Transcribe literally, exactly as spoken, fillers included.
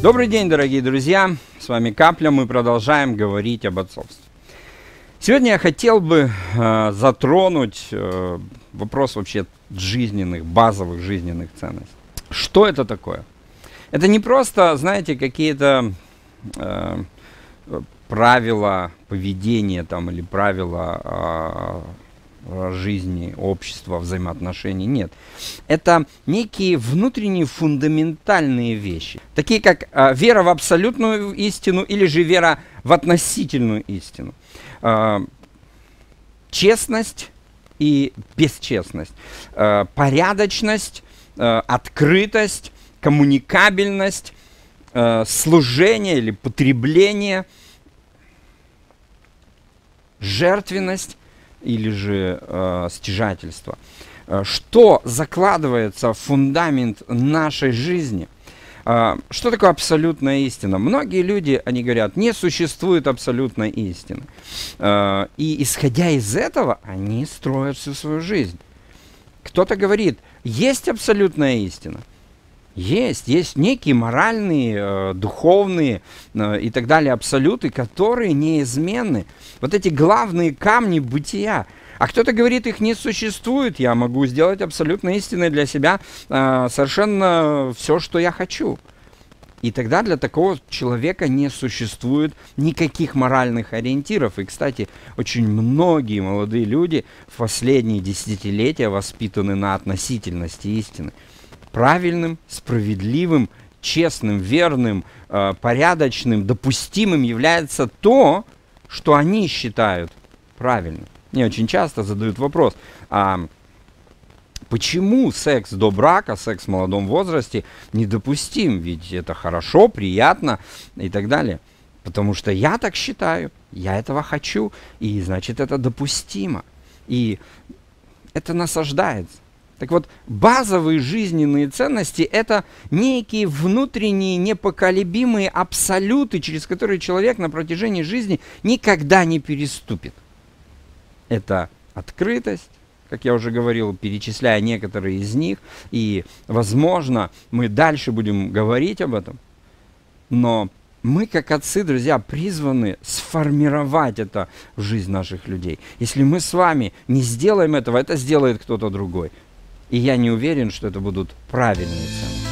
Добрый день, дорогие друзья! С вами Капля, мы продолжаем говорить об отцовстве. Сегодня я хотел бы э, затронуть э, вопрос вообще жизненных, базовых жизненных ценностей. Что это такое? Это не просто, знаете, какие-то э, правила поведения там, или правила э, жизни, общества, взаимоотношений. Нет. Это некие внутренние фундаментальные вещи, такие как э, вера в абсолютную истину или же вера в относительную истину. Э, честность и бесчестность, э, порядочность, э, открытость, коммуникабельность, э, служение или потребление, жертвенность или же э, стяжательство. Э, что закладывается в фундамент нашей жизни? Э, что такое абсолютная истина? Многие люди, они говорят, не существует абсолютной истины. Э, и исходя из этого, они строят всю свою жизнь. Кто-то говорит, есть абсолютная истина. Есть, есть некие моральные, э, духовные э, и так далее абсолюты, которые неизменны. Вот эти главные камни бытия. А кто-то говорит, их не существует. Я могу сделать абсолютно истинной для себя э, совершенно все, что я хочу. И тогда для такого человека не существует никаких моральных ориентиров. И, кстати, очень многие молодые люди в последние десятилетия воспитаны на относительности истины. Правильным, справедливым, честным, верным, э, порядочным, допустимым является то, что они считают правильным. Мне очень часто задают вопрос, а почему секс до брака, секс в молодом возрасте недопустим? Ведь это хорошо, приятно и так далее. Потому что я так считаю, я этого хочу, и значит это допустимо. И это насаждается. Так вот, базовые жизненные ценности – это некие внутренние, непоколебимые абсолюты, через которые человек на протяжении жизни никогда не переступит. Это открытость, как я уже говорил, перечисляя некоторые из них, и, возможно, мы дальше будем говорить об этом, но мы, как отцы, друзья, призваны сформировать это в жизнь наших людей. Если мы с вами не сделаем этого, это сделает кто-то другой. И я не уверен, что это будут правильные ценности.